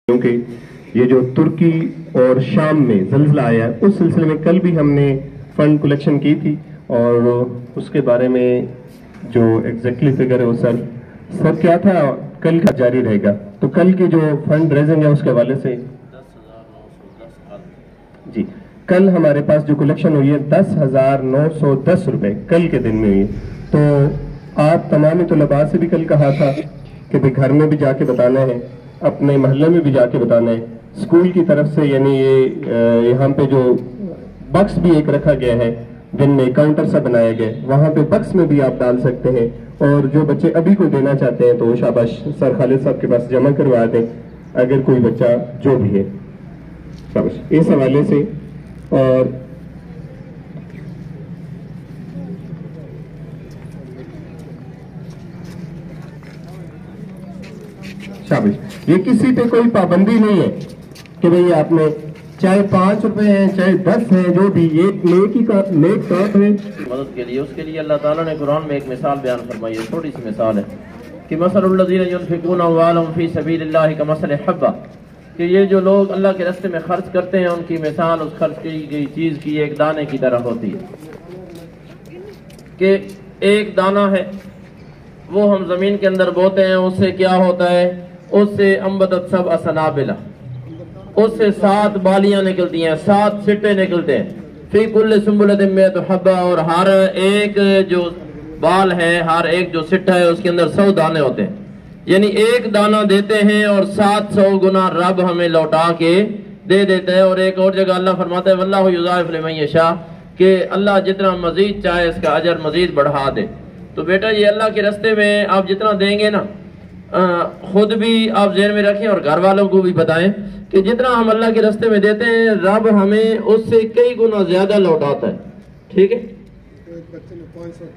کیونکہ یہ جو ترکی اور شام میں زلزلہ آیا ہے اس سلسلے میں کل بھی ہم نے فنڈ کلیکشن کی تھی اور اس کے بارے میں جو ایگزیکٹلی فگر ہے وہ سر کیا تھا کل کا جاری رہے گا. تو کل کی جو فنڈ ریزنگ ہے اس کے حوالے سے جی کل ہمارے پاس جو کلیکشن ہوئی ہے 10,910 روپے کل کے دن میں ہوئی. تو آپ تمام طلباء سے بھی کل کہا تھا کہ بھئی گھر میں بھی جا کے بتانا ہے, اپنے محلے میں بھی جا کے بتانا ہے. اسکول کی طرف سے یعنی یہ یہاں پہ جو بکس بھی ایک رکھا گیا ہے جن میں کاؤنٹر سا بنایا گیا, وہاں پہ بکس میں بھی آپ ڈال سکتے ہیں. اور جو بچے ابھی کو دینا چاہتے ہیں تو شاباش سر خالد صاحب کے پاس جمع کروا دیں اگر کوئی بچہ جو بھی ہے. شاباش اس حوالے سے. اور شاباش یہ کسی پہ کوئی پابندی نہیں ہے کہ بھئی آپ نے چاہے 5 روپے ہیں چاہے 10 ہیں, جو بھی یہ نیک کام ہے مدد کے لیے. اس کے لیے اللہ تعالیٰ نے قرآن میں ایک مثال بیان فرمائی ہے, تھوڑی سی مثال ہے کہ مثل الذین ينفقون اموالهم فی سبیل اللہ کمثل حبہ, کہ یہ جو لوگ اللہ کے راستے میں خرچ کرتے ہیں ان کی مثال اس خرچ کی گئی چیز کی ایک دانے کی طرح ہوتی ہے. کہ ایک دانہ ہے وہ ہم زمین کے اندر بوتے ہیں, اس سے کیا ہوتا ہے, اس سے انبتت سبع سنابل, اس سے 7 بالیاں نکلتی ہیں, 7 سٹے نکلتے ہیں. فی کل سنبلۃ مئۃ حبہ, اور ہر ایک جو بال ہے ہر ایک جو سٹا ہے اس کے اندر 100 دانے ہوتے ہیں. یعنی ایک دانہ دیتے ہیں اور 700 گنا رب ہمیں لوٹا کے دے دیتا ہے. اور ایک اور جگہ اللہ فرماتا ہے واللہ یضاعف لمن یشاء, کہ اللہ جتنا مزید چاہے اس کا اجر مزید بڑھا دے. تو بیٹا یہ اللہ کے راستے میں آپ جتنا دیں گے نا, خود بھی آپ ذہن میں رکھیں اور گھر والوں کو بھی بتائیں کہ جتنا ہم اللہ کے راستے میں دیتے ہیں رب ہمیں اس سے کئی گنا زیادہ لوٹاتا ہے. ٹھیک ہے.